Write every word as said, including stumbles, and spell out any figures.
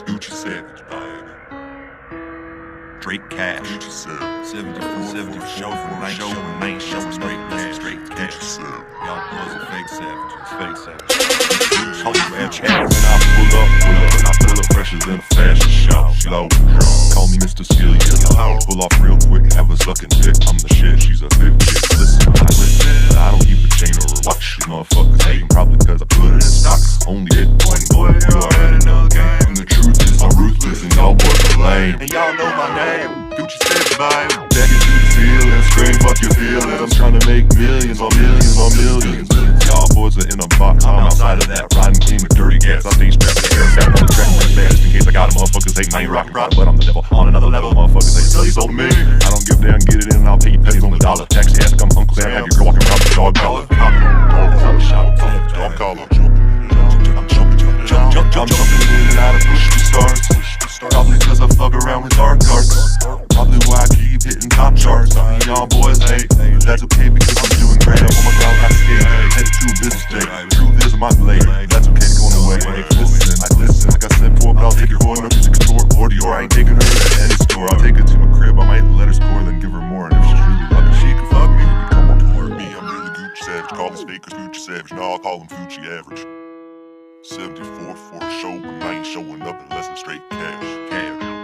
Fucci Savage, baby. Straight cash. Fucci Savage. seventy-four, seventy-four, show for night, show for night, show for straight cash. Straight cash. Y'all boys are fake savages. Fake savages. Call me Fucci. When I pull up, pull up, when I pull up fresher than a fashion show. Slow. Call me Mister Steely. Pull off real quick, have a sucking dick. I'm the shit, she's a big chick. Listen, I listen, but I don't keep a chain or a watch. These motherfuckers hating probably cause I put it in stocks. Only hit one boy, you already know the game. And the truth is I'm ruthless and y'all boys are lame. And y'all know my name, Fucci Savage, baby. Back into the ceiling, scream fuck your feelings. I'm trying to make millions on millions on millions. Y'all boys are in a box, I'm outside of that. Riding clean with dirty gas, I stay strapped to the air. Sat on the track with bad just in case I got it. Motherfuckers hating, I ain't rockin' rock, but I'm the devil on another level. Motherfuckers hate till you sold me. I don't give a damn, get it in and I'll pay you pennies on the dollar. Taxi ass like I'm Uncle Sam, have your girl walking around with a dog collar. Dog collar. I'm jumping, jumping, jumping, I'm jumping in and out of push the stars. Probably cause I fuck around with dark arts. Probably why I keep hitting top charts. I mean, y'all boys hate, but that's okay because I'm doing great. I'm on my ground, I skate. Headed to a business day. Truth is my blade. That's okay, going away. Listen, I listen, like I said before, but I'll take it for a music store or Dior. I ain't taking her to any store. I'll take her to my crib. I might let her score, then give her more. And if she's really lucky, she can fuck me. We can come on tour. Me, I'm really Gucci Savage. Call me Sneakers Gucci Savage. Now I'll call him Fucci Average. seventy-four for a show, but I ain't showing up unless it's straight cash. Cash.